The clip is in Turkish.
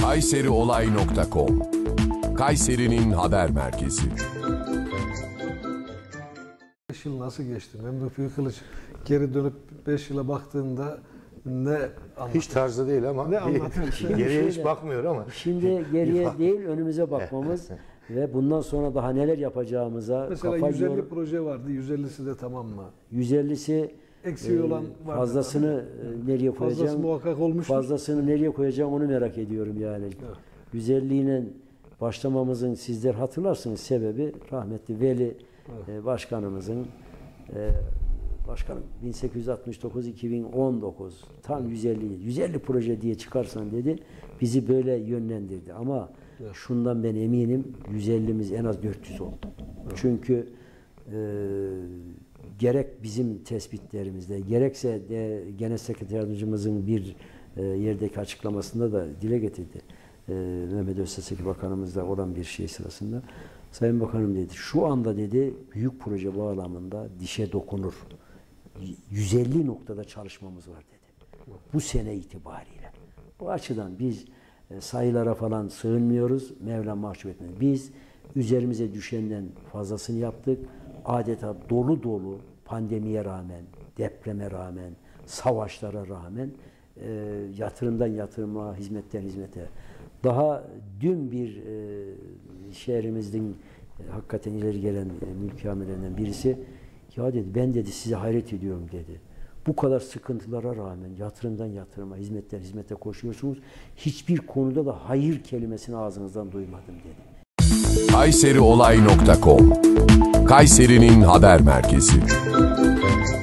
kayseriolay.com Kayseri'nin haber merkezi. 5 yıl nasıl geçti? Memduh Büyükkılıç geri dönüp 5 yıla baktığında ne anlatır? Hiç tarzı değil ama Ne anlatır? geriye hiç bakmıyor ama. Şimdi geriye değil önümüze bakmamız ve bundan sonra daha neler yapacağımıza Mesela kafa 150 proje vardı. 150'si de tamam mı? 150'si Eksiği olan var. fazlasını nereye Fazlası koyacağım? muhakkak olmuştur. Fazlasını nereye koyacağım onu merak ediyorum yani. 150 ile başlamamızın sizler hatırlarsınız sebebi rahmetli Veli başkanımızın başkanım 1869-2019 tam 150 proje diye çıkarsan dedi bizi böyle yönlendirdi ama şundan ben eminim 150'miz en az 400 oldu. Çünkü gerek bizim tespitlerimizde gerekse de Genel Sekreter Yardımcımızın bir yerdeki açıklamasında da dile getirdi. Mehmet Özteseki Bakanımızda olan bir şey sırasında Sayın Bakanım dedi şu anda dedi büyük proje bağlamında dişe dokunur. 150 noktada çalışmamız var dedi. Bu sene itibariyle. Bu açıdan biz sayılara falan sığınmıyoruz. Mevlam mahcup etmez. Biz üzerimize düşenden fazlasını yaptık. Adeta dolu dolu pandemiye rağmen, depreme rağmen, savaşlara rağmen yatırımdan yatırıma, hizmetten hizmete. Daha dün bir şehrimizin hakikaten ileri gelen mülki amirlerinden birisi ya dedi ben dedi size hayret ediyorum dedi. Bu kadar sıkıntılara rağmen yatırımdan yatırıma, hizmetten hizmete koşuyorsunuz. Hiçbir konuda da hayır kelimesini ağzınızdan duymadım dedi. kayseriolay.com Kayseri'nin haber merkezi.